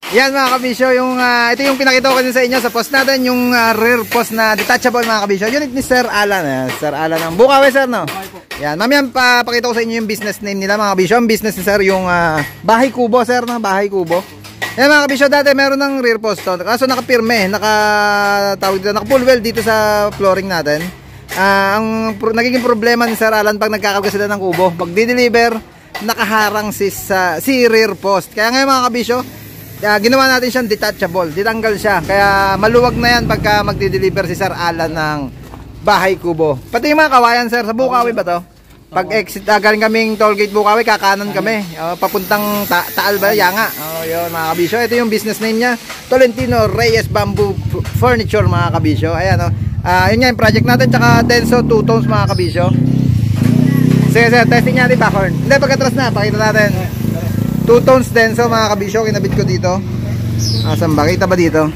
Yan mga kabisyo, yung, ito yung pinakita ko din sa inyo sa post natin, yung rear post na detachable mga kabisyo. Unit ni Sir Alan. Sir Alan ng Bukawi, sir, no? Yan, mamaya pakita ko sa inyo yung business name nila mga kabisyo. Ang business ni sir yung Bahay Kubo, sir, no? Bahay Kubo. Yan mga kabisyo, dati meron ng rear post to. Kaso nakapirme, naka-full well dito sa flooring natin. Nagiging problema ni Sir Alan pag nagkakarga sila ng kubo, pag di-deliver, nakaharang si rear post. Kaya ngayon mga kabisyo, ginawa natin siyang detachable, ditanggal siya. Kaya maluwag na yan pagka magdi-deliver si Sir Alan ng Bahay Kubo. Pati yung mga kawayan, sir, sa Bukawi ba to? Pag exit, galing kaming tollgate Bukawi, kakanan kami, papuntang Taal ba, Yanga. Yun mga kabisyo, ito yung business name niya, Tolentino Reyes Bamboo Furniture mga kabisyo. Ayan yun nga yung project natin, tsaka Denso 2 tones mga kabisyo. Sige sir, testing natin backhorn. Hindi, pagkatras na, pakita natin 2 tones Denso mga kabisyo, kinabit ko dito. Asan ba? Kita ba dito?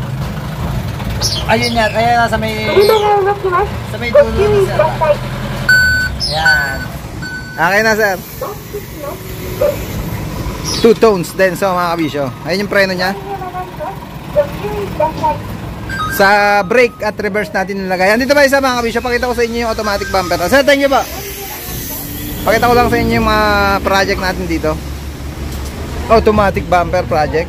Ayun yan, ayan sa may dulo ni sir. Ayan. Okay na sir. 2 tones Denso mga kabisyo. Ayun yung preno nya. Sa brake at reverse natin nilagay. Dito ba isa mga kabisyo, pakita ko sa inyo yung automatic bumper. Sir, thank you po. Pakita ko lang sa inyo yung mga project natin dito. Automatic bumper project.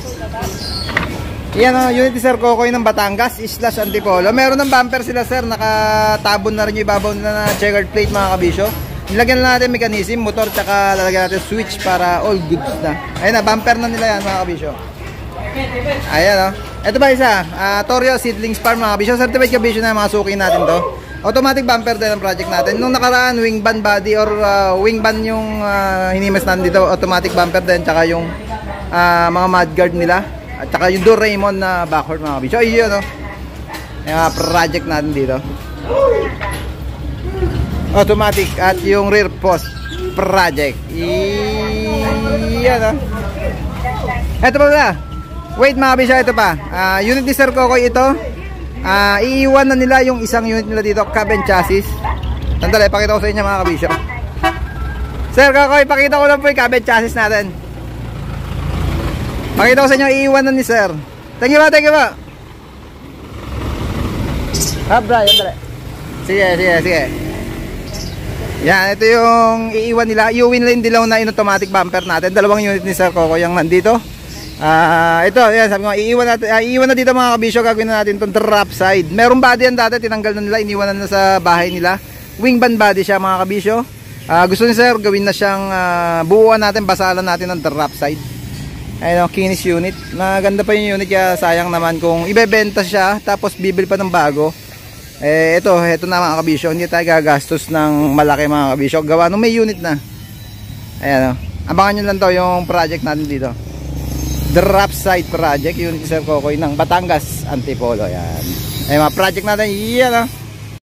Yan unit ni Sir Kokoy ng Batangas, Islas Antipolo. Meron ng bumper sila sir, nakatabon na rin yung ibabaw na checkered plate mga kabisyo. Nilagyan na natin mechanism, motor, tsaka lalagyan natin switch para all goods na. Ayun na, bumper na nila yan mga kabisyo. Ayan ito ba isa? Torio Seedlings Farm mga kabisyo. Certified kabisyo na mga suki natin to. Automatic bumper din ang project natin. Nung nakaraan, wing band body or wing band yung hinimas natin dito. Automatic bumper din, tsaka yung mga mudguard nila. At saka yung Doraemon na backward mga kabisyo. Ayun yung project natin dito. Automatic at yung rear post project. Iyan ito pa ba? Wait mga kabisyo, ito pa. Unit ni Sir Kokoy ito. Iiwan na nila yung isang unit nila dito, cab and chassis. Sandali, pakita ko sa inyo mga kabisyo. Sir Kokoy, pakita ko lang po yung cab and chassis natin. Pakita ko sa inyo, iiwan na ni sir. Thank you ba, thank you ba. Brian, dali. Sige. Yan, ito yung iiwan nila. Iuwin lang dilaw na in automatic bumper natin. Dalawang unit ni Sir Kokoy yung nandito. Ito, yan, sabi ko, iiwan na dito mga kabisyo. Gagawin na natin itong drop side. Merong body yan dati, tinanggal na nila, iniwan na sa bahay nila. Wing band body siya mga kabisyo. Gusto ni sir, gawin na siyang buuan natin, basalan natin ng drop side. Ayun, kinis unit. Maganda pa yung unit, kaya sayang naman kung ibebenta siya tapos bibili pa ng bago. Ito na mga kabisyo, hindi tayo gagastos ng malaki mga kabisyo. Gawa nung may unit na. Ayan abangan nyo lang to yung project natin dito. Drop side project, unit Sir Kokoy ng Batangas Antipolo. Ayan. Mga project natin, yan